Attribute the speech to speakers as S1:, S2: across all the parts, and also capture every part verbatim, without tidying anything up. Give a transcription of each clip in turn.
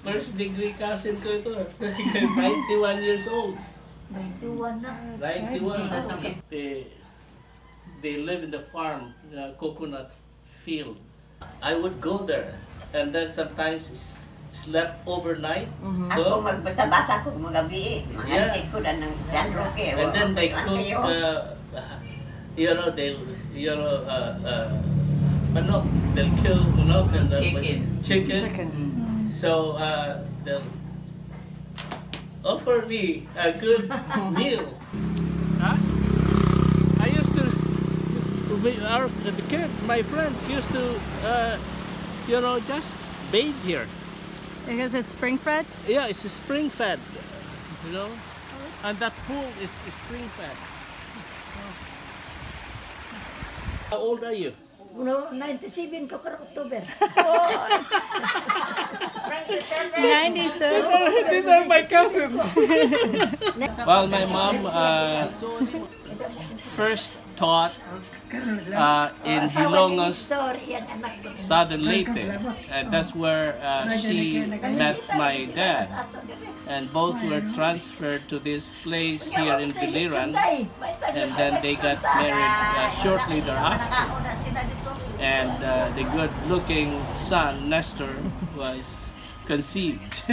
S1: First degree cousin ko ito. ninety-one years old.
S2: ninety-one na.
S1: ninety-one. They, they live in the farm, the coconut field. I would go there and then sometimes slept overnight.
S2: Mm-hmm.
S3: Ako magbasa-basa ko magabi, mga
S1: Yeah.
S3: check ko na ng San Roque.
S1: And then they cook, uh, you know, they'll, you know, uh, uh, manok. They'll kill manok and uh,
S3: Chicken.
S1: Chicken.
S4: Chicken.
S1: So uh, they'll offer me a good meal. Huh? I used to, we- our the kids, my friends used to, uh, you know, just bathe here.
S4: Because it's spring fed?
S1: Yeah, it's a spring fed, you know, and that pool is, is spring fed. How old are you?
S2: No, ninety-seven ko karong October.
S4: ninety-seven.
S1: These are my cousins. Well, my mom uh, first taught uh, in Hilongos,
S2: Sorry, yan anak ko.
S1: Southern Leyte, and that's where uh, she met my dad. And both were transferred to this place here in Biliran, and then they got married uh, shortly thereafter. And uh, the good-looking son, Nestor, was conceived.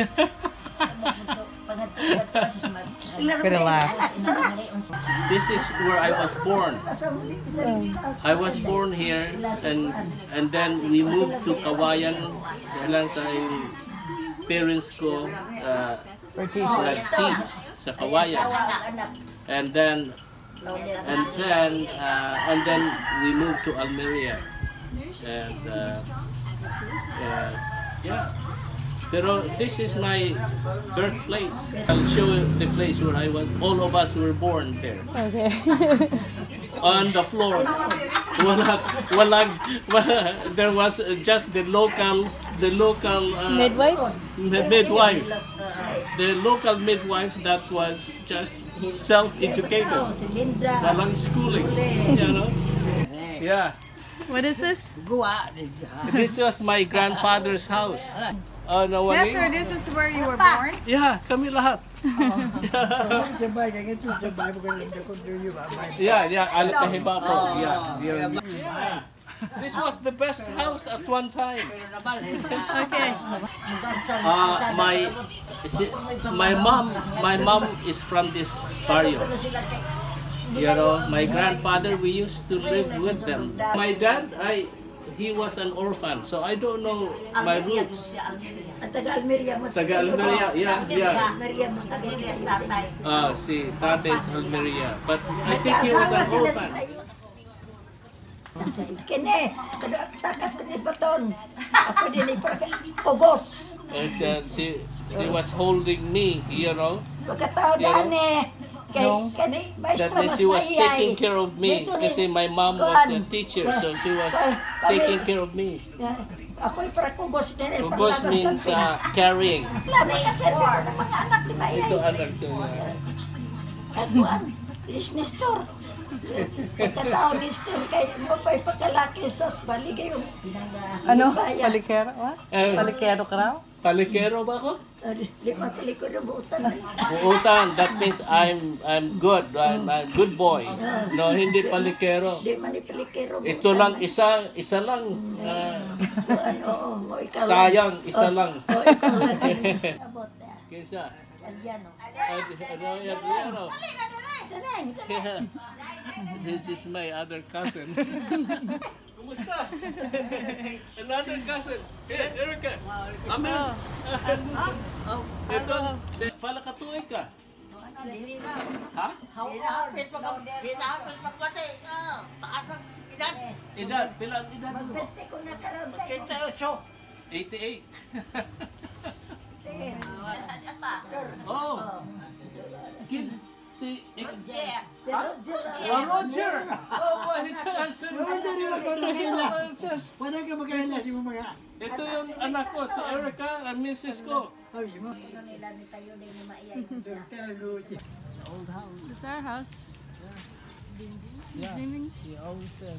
S4: Gonna laugh.
S1: This is where I was born. I was born here, and and then we moved to Kawayan. Dahil sa yung parents ko uh, nag-teach sa Kawayan, and then and then uh, and then we moved to Almeria, and uh, uh, yeah. Pero this is my birthplace. I'll show you the place where I was. All of us were born there.
S4: Okay.
S1: On the floor. Walang, walang, wala, there was just the local, the local uh,
S4: Midwife?
S1: mi- midwife. The local midwife that was just self-educated. Walang schooling, you know? Yeah.
S4: What is this?
S1: This was my grandfather's house. Oh, no,
S4: Nestor, this is where you were born?
S1: Yeah, kami lahat. Yeah, yeah, alat na hiba po. Yeah, yeah. This was the best house at one time.
S4: Okay.
S1: Uh, my si- my mom, my mom is from this barrio. You know, my grandfather, we used to live with them. My dad, I he was an orphan, so I don't know my roots.
S2: Taga Almeria mas.
S1: Taga Almeria, yeah, yeah.
S2: Almeria mas taga tatay.
S1: Ah, si Tate is Almeria, but I think he was an orphan.
S2: Kini, kada takas ko ni baton. Ako din ay pugos.
S1: And uh, she she was holding me, you know.
S2: Pagkatao
S1: Yeah.
S2: dani. Kay kani
S1: That
S2: maestra
S1: means
S2: mas
S1: she was
S2: maiyay.
S1: taking care of me kasi my mom was a teacher, so she was taking care of me.
S2: Ako'y para kugos din.
S1: Pugos means uh, carrying.
S2: Lalo kasi ng mga anak ni maiyay.
S1: Ito anak ko. yeah.
S2: Kaguan, is Nestor. Pagkatao ni Nestor, kay mo pa'y pagkalaki, sos baligay yung pinanga.
S4: Ano? Palikero? What?
S1: Eh,
S4: Palikero ka raw?
S1: Palikero ba ako?
S2: Lima palikod ng buutan.
S1: Uutan, that means I'm I'm good. I'm I'm good boy. No, hindi palikero.
S2: Di man ipalikero.
S1: Ito lang isa, isa lang. Uh,
S2: Oo, mo ikaw.
S1: sayang, isa lang.
S2: Oo, ikaw lang. Abot na.
S1: Kaysa,
S2: Alyano.
S1: ano yan, ano?
S2: Danang, danang.
S1: This is my other cousin. Kumusta? Another cousin. Here, Erica. Amen. Ito, si- pala katuig ka. Ha? Edad, pila ang edad mo?
S2: Birthday ko na karoon kayo.
S1: eighty-eight.
S2: Tingin.
S1: Oh. Kid, si
S2: Si Roger.
S1: Oh, Roger! Oh my gosh!
S5: Roger, yung magkakaila.
S1: Just,
S5: Wala ka magkaila si mga.
S1: ito yung anak ko, si Erica, ang missus ko.
S5: Sabi mo.
S2: Nila ni tayo din ni maiyay.
S5: Tell Roger.
S4: This is our house.
S1: Yeah,
S4: Ding, ding.
S1: he always said.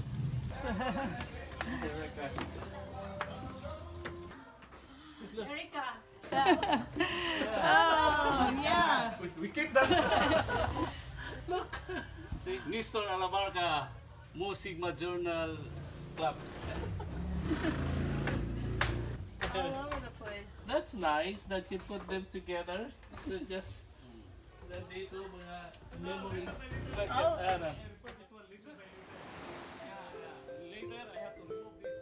S1: Erica.
S2: Erika.
S4: Oh, yeah.
S1: We, we keep that. Look. See, Nestor Alabarca, Mu Sigma Journal Club.
S4: All over the place.
S1: That's nice that you put them together. So just nandito mga memories. Like
S4: Oh.
S1: Anna. Later I have to remove this.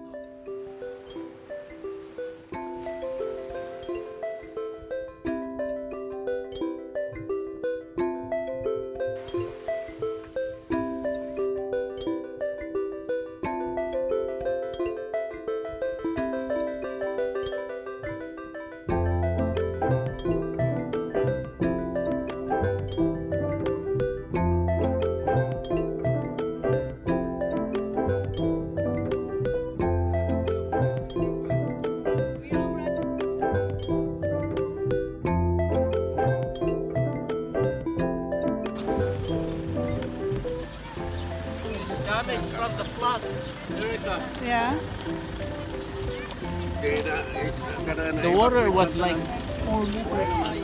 S1: Damage from the flood. Erica.
S4: Yeah.
S1: The water was like four meters high.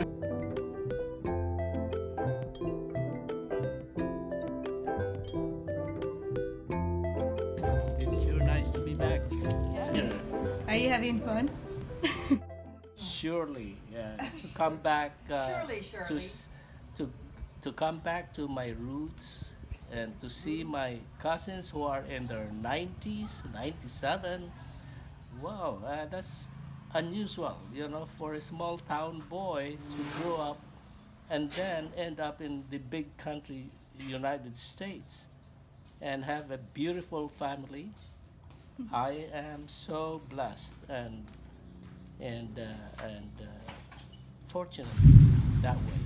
S1: It's sure nice to be back. Yeah.
S4: Are you having fun?
S1: Surely, yeah. To come back. Uh,
S2: Surely,
S1: To,
S2: surely.
S1: s- to to come back to my roots and to see my cousins who are in their nineties, ninety-seven. Wow, uh, that's unusual, you know, for a small town boy to grow up and then end up in the big country, United States, and have a beautiful family. I am so blessed and and uh, and uh, fortunate that way.